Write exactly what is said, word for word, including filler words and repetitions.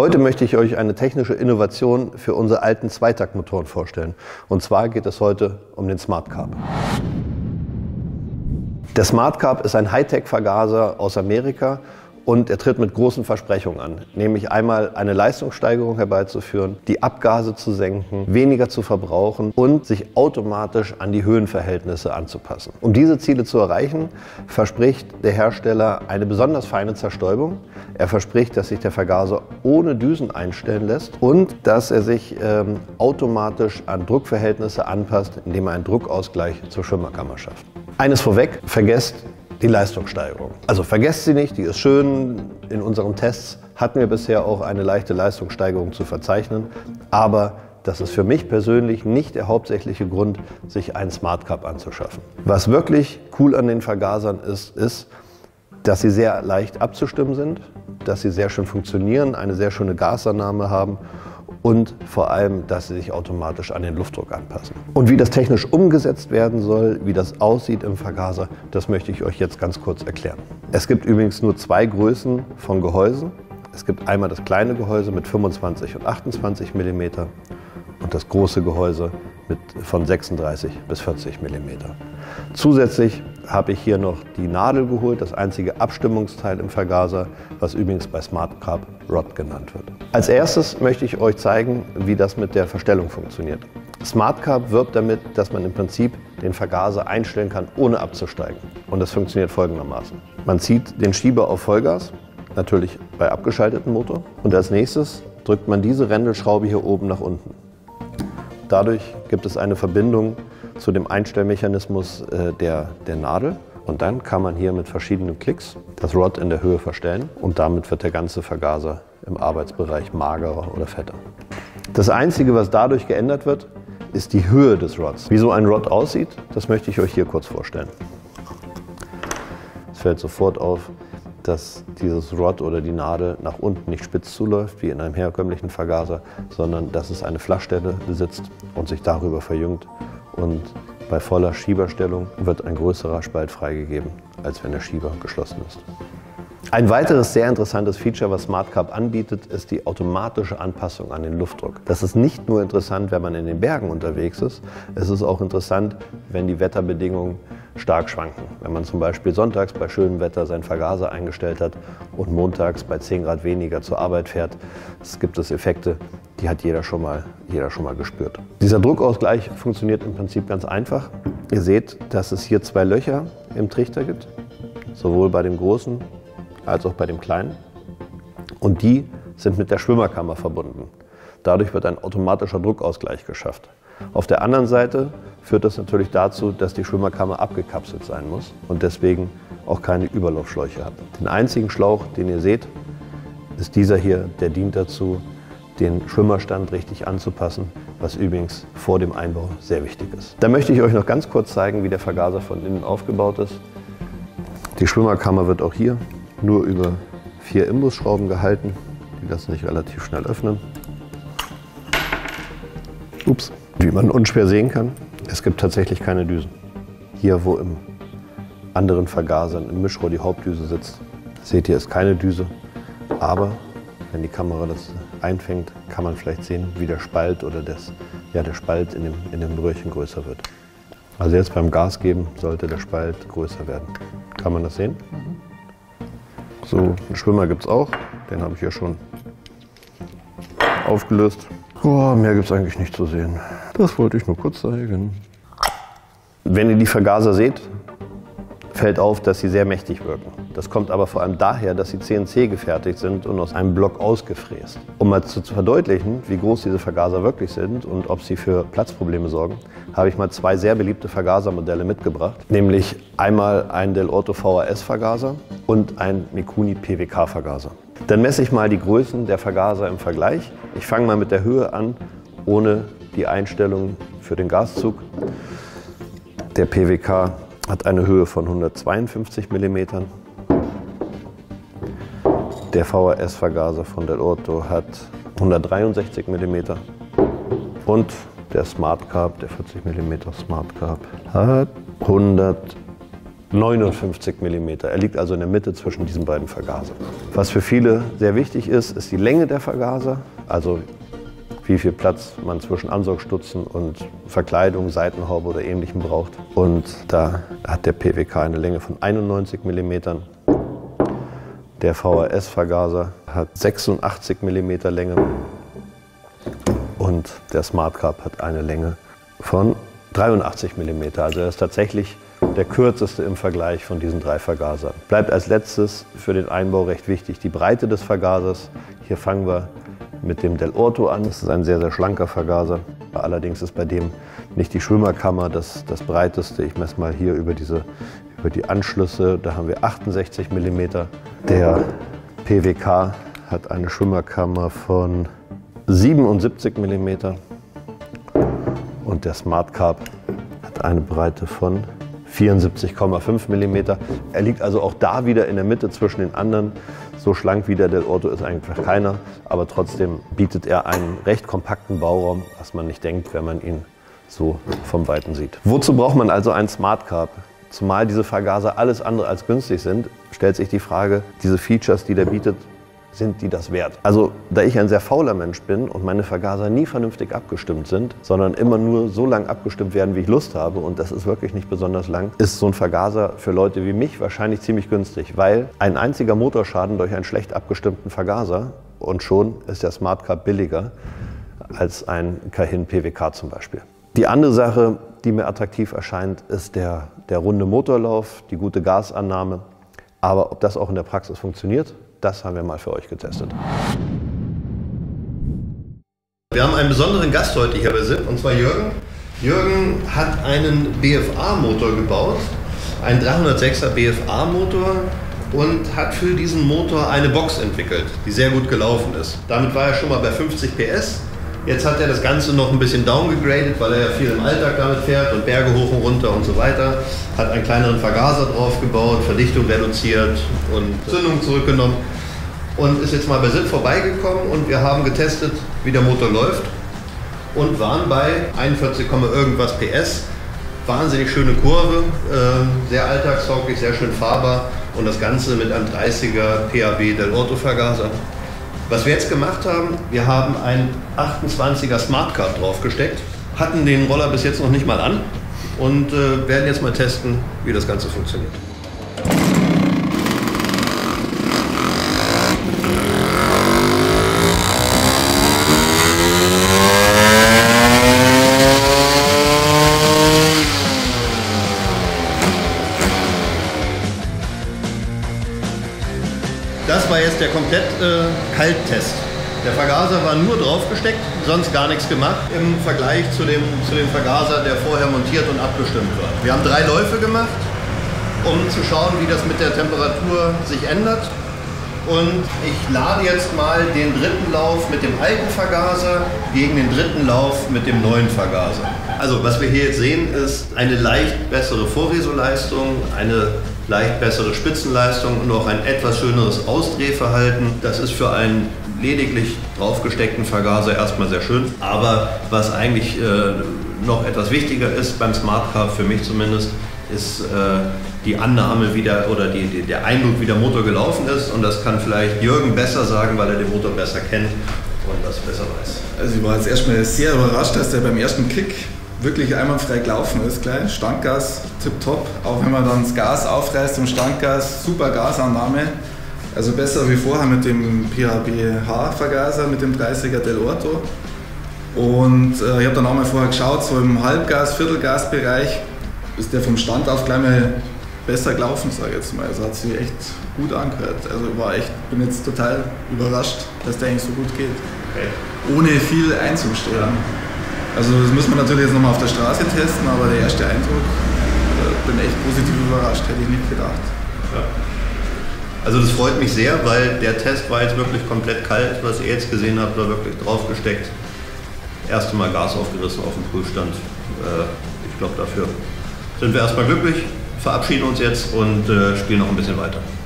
Heute möchte ich euch eine technische Innovation für unsere alten Zweitaktmotoren vorstellen. Und zwar geht es heute um den Smart Carb. Der Smart Carb ist ein Hightech-Vergaser aus Amerika und er tritt mit großen Versprechungen an, nämlich einmal eine Leistungssteigerung herbeizuführen, die Abgase zu senken, weniger zu verbrauchen und sich automatisch an die Höhenverhältnisse anzupassen. Um diese Ziele zu erreichen, verspricht der Hersteller eine besonders feine Zerstäubung. Er verspricht, dass sich der Vergaser ohne Düsen einstellen lässt und dass er sich ähm, automatisch an Druckverhältnisse anpasst, indem er einen Druckausgleich zur Schwimmerkammer schafft. Eines vorweg, vergesst die Leistungssteigerung. Also vergesst sie nicht, die ist schön. In unseren Tests hatten wir bisher auch eine leichte Leistungssteigerung zu verzeichnen, aber das ist für mich persönlich nicht der hauptsächliche Grund, sich einen Smart Carb anzuschaffen. Was wirklich cool an den Vergasern ist, ist, dass sie sehr leicht abzustimmen sind, dass sie sehr schön funktionieren, eine sehr schöne Gasannahme haben und vor allem, dass sie sich automatisch an den Luftdruck anpassen. Und wie das technisch umgesetzt werden soll, wie das aussieht im Vergaser, das möchte ich euch jetzt ganz kurz erklären. Es gibt übrigens nur zwei Größen von Gehäusen. Es gibt einmal das kleine Gehäuse mit fünfundzwanzig und achtundzwanzig Millimeter und das große Gehäuse mit von sechsunddreißig bis vierzig Millimeter. Zusätzlich habe ich hier noch die Nadel geholt, das einzige Abstimmungsteil im Vergaser, was übrigens bei Smart Carb Rod genannt wird. Als erstes möchte ich euch zeigen, wie das mit der Verstellung funktioniert. Smart Carb wirbt damit, dass man im Prinzip den Vergaser einstellen kann, ohne abzusteigen. Und das funktioniert folgendermaßen. Man zieht den Schieber auf Vollgas, natürlich bei abgeschaltetem Motor, und als nächstes drückt man diese Rändelschraube hier oben nach unten. Dadurch gibt es eine Verbindung zu dem Einstellmechanismus äh, der, der Nadel. Und dann kann man hier mit verschiedenen Klicks das Rod in der Höhe verstellen und damit wird der ganze Vergaser im Arbeitsbereich magerer oder fetter. Das Einzige, was dadurch geändert wird, ist die Höhe des Rods. Wie so ein Rod aussieht, das möchte ich euch hier kurz vorstellen. Es fällt sofort auf, dass dieses Rod oder die Nadel nach unten nicht spitz zuläuft, wie in einem herkömmlichen Vergaser, sondern dass es eine Flachstelle besitzt und sich darüber verjüngt. Und bei voller Schieberstellung wird ein größerer Spalt freigegeben, als wenn der Schieber geschlossen ist. Ein weiteres sehr interessantes Feature, was Smart Carb anbietet, ist die automatische Anpassung an den Luftdruck. Das ist nicht nur interessant, wenn man in den Bergen unterwegs ist, es ist auch interessant, wenn die Wetterbedingungen stark schwanken. Wenn man zum Beispiel sonntags bei schönem Wetter seinen Vergaser eingestellt hat und montags bei zehn Grad weniger zur Arbeit fährt, es gibt es Effekte, die hat jeder schon mal, jeder schon mal gespürt. Dieser Druckausgleich funktioniert im Prinzip ganz einfach. Ihr seht, dass es hier zwei Löcher im Trichter gibt, sowohl bei dem großen als auch bei dem kleinen. Und die sind mit der Schwimmerkammer verbunden. Dadurch wird ein automatischer Druckausgleich geschafft. Auf der anderen Seite führt das natürlich dazu, dass die Schwimmerkammer abgekapselt sein muss und deswegen auch keine Überlaufschläuche hat. Den einzigen Schlauch, den ihr seht, ist dieser hier, der dient dazu, den Schwimmerstand richtig anzupassen, was übrigens vor dem Einbau sehr wichtig ist. Da möchte ich euch noch ganz kurz zeigen, wie der Vergaser von innen aufgebaut ist. Die Schwimmerkammer wird auch hier nur über vier Imbusschrauben gehalten. Die lassen sich relativ schnell öffnen. Ups. Wie man unschwer sehen kann, es gibt tatsächlich keine Düsen. Hier, wo im anderen Vergasern im Mischrohr die Hauptdüse sitzt, seht ihr, ist keine Düse. Aber wenn die Kamera das einfängt, kann man vielleicht sehen, wie der Spalt oder das, ja, der Spalt in dem, in dem Röhrchen größer wird. Also jetzt beim Gas geben sollte der Spalt größer werden. Kann man das sehen? So, einen Schwimmer gibt es auch. Den habe ich hier schon aufgelöst. Oh, mehr gibt es eigentlich nicht zu sehen. Das wollte ich nur kurz zeigen. Wenn ihr die Vergaser seht, fällt auf, dass sie sehr mächtig wirken. Das kommt aber vor allem daher, dass sie C N C gefertigt sind und aus einem Block ausgefräst. Um mal zu verdeutlichen, wie groß diese Vergaser wirklich sind und ob sie für Platzprobleme sorgen, habe ich mal zwei sehr beliebte Vergasermodelle mitgebracht. Nämlich einmal einen Dell'Orto V H S-Vergaser und einen Mikuni P W K-Vergaser. Dann messe ich mal die Größen der Vergaser im Vergleich. Ich fange mal mit der Höhe an, ohne die Einstellung für den Gaszug. Der P W K hat eine Höhe von hundertzweiundfünfzig Millimeter. Der V H S-Vergaser von Dell'Orto hat hundertdreiundsechzig Millimeter. Und der Smart Carb, der vierzig Millimeter Smart Carb, hat hundertdreiundvierzig neunundfünfzig Millimeter. Er liegt also in der Mitte zwischen diesen beiden Vergasern. Was für viele sehr wichtig ist, ist die Länge der Vergaser, also wie viel Platz man zwischen Ansaugstutzen und Verkleidung, Seitenhaube oder Ähnlichem braucht. Und da hat der P W K eine Länge von einundneunzig Millimeter. Der V H S-Vergaser hat sechsundachtzig Millimeter Länge und der Smart Carb hat eine Länge von dreiundachtzig Millimeter. Also er ist tatsächlich der kürzeste im Vergleich von diesen drei Vergasern. Bleibt als letztes für den Einbau recht wichtig die Breite des Vergasers. Hier fangen wir mit dem Dell'Orto an. Das ist ein sehr, sehr schlanker Vergaser. Allerdings ist bei dem nicht die Schwimmerkammer das, das breiteste. Ich messe mal hier über, diese, über die Anschlüsse. Da haben wir achtundsechzig Millimeter. Der P W K hat eine Schwimmerkammer von siebenundsiebzig Millimeter. Und der Smart Carb hat eine Breite von vierundsiebzig Komma fünf Millimeter. Er liegt also auch da wieder in der Mitte zwischen den anderen. So schlank wie der Dell'Orto ist eigentlich keiner, aber trotzdem bietet er einen recht kompakten Bauraum, was man nicht denkt, wenn man ihn so vom Weiten sieht. Wozu braucht man also einen Smart Carb? Zumal diese Vergaser alles andere als günstig sind, stellt sich die Frage, diese Features, die der bietet, sind die das wert? Also, da ich ein sehr fauler Mensch bin und meine Vergaser nie vernünftig abgestimmt sind, sondern immer nur so lang abgestimmt werden, wie ich Lust habe, und das ist wirklich nicht besonders lang, ist so ein Vergaser für Leute wie mich wahrscheinlich ziemlich günstig, weil ein einziger Motorschaden durch einen schlecht abgestimmten Vergaser und schon ist der Smart Carb billiger als ein Cahin P W K zum Beispiel. Die andere Sache, die mir attraktiv erscheint, ist der, der runde Motorlauf, die gute Gasannahme. Aber ob das auch in der Praxis funktioniert, das haben wir mal für euch getestet. Wir haben einen besonderen Gast heute hier bei S I P, und zwar Jürgen. Jürgen hat einen B F A-Motor gebaut, einen dreihundertsechser B F A-Motor, und hat für diesen Motor eine Box entwickelt, die sehr gut gelaufen ist. Damit war er schon mal bei fünfzig P S. Jetzt hat er das Ganze noch ein bisschen downgegradet, weil er ja viel im Alltag damit fährt und Berge hoch und runter und so weiter. Hat einen kleineren Vergaser drauf gebaut, Verdichtung reduziert und Zündung zurückgenommen. Und ist jetzt mal bei S I P vorbeigekommen und wir haben getestet, wie der Motor läuft. Und waren bei einundvierzig, irgendwas P S. Wahnsinnig schöne Kurve, äh, sehr alltagstauglich, sehr schön fahrbar. Und das Ganze mit einem dreißiger P A B Dell'Orto Vergaser. Was wir jetzt gemacht haben, wir haben einen achtundzwanziger Smart Carb draufgesteckt, hatten den Roller bis jetzt noch nicht mal an und äh, werden jetzt mal testen, wie das Ganze funktioniert. Das war jetzt der komplett äh, Kalttest. Der Vergaser war nur draufgesteckt, sonst gar nichts gemacht im Vergleich zu dem, zu dem Vergaser, der vorher montiert und abgestimmt war. Wir haben drei Läufe gemacht, um zu schauen, wie das mit der Temperatur sich ändert. Und ich lade jetzt mal den dritten Lauf mit dem alten Vergaser gegen den dritten Lauf mit dem neuen Vergaser. Also was wir hier jetzt sehen, ist eine leicht bessere Vorresoleistung, eine leicht bessere Spitzenleistung und auch ein etwas schöneres Ausdrehverhalten. Das ist für einen lediglich draufgesteckten Vergaser erstmal sehr schön. Aber was eigentlich äh, noch etwas wichtiger ist beim Smart Carb, für mich zumindest, ist äh, die Annahme wieder oder die, die, der Eindruck, wie der Motor gelaufen ist. Und das kann vielleicht Jürgen besser sagen, weil er den Motor besser kennt und das besser weiß. Also ich war jetzt erstmal sehr überrascht, dass der beim ersten Kick wirklich einwandfrei gelaufen ist gleich. Standgas tipptopp, auch wenn man dann das Gas aufreißt im Standgas, super Gasannahme. Also besser wie vorher mit dem P H B H-Vergaser, mit dem dreißiger Dell'Orto. Und äh, ich habe dann auch mal vorher geschaut, so im Halbgas-, Viertelgas-Bereich ist der vom Stand auf gleich mal besser gelaufen, sage ich jetzt mal. Also hat sich echt gut angehört. Also war echt, bin jetzt total überrascht, dass der eigentlich so gut geht. Okay. Ohne viel einzustellen. Also das müssen wir natürlich jetzt nochmal auf der Straße testen, aber der erste Eindruck, äh, bin echt positiv überrascht, hätte ich nicht gedacht. Ja. Also das freut mich sehr, weil der Test war jetzt wirklich komplett kalt. Was ihr jetzt gesehen habt, war wirklich draufgesteckt. Erste Mal Gas aufgerissen auf dem Prüfstand. Äh, ich glaube, dafür sind wir erstmal glücklich, verabschieden uns jetzt und äh, spielen noch ein bisschen weiter.